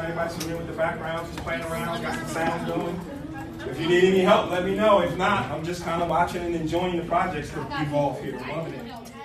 everybody's familiar with the background, just playing around, got the sound going. If you need any help, let me know. If not, I'm just kind of watching and enjoying the projects evolve here. Loving it.